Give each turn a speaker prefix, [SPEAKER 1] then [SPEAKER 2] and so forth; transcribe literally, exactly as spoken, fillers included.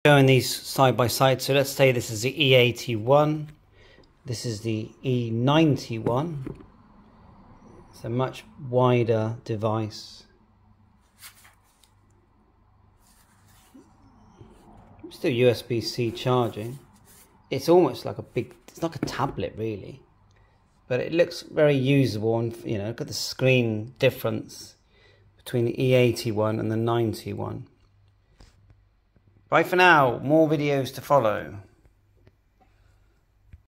[SPEAKER 1] Showing these side by side. So let's say this is the E eighty-one. This is the E ninety-one. It's a much wider device. Still U S B C charging. It's almost like a big, it's like a tablet really. But it looks very usable, and you know, look at the screen difference between the E eighty-one and the ninety-one. Bye for now, more videos to follow.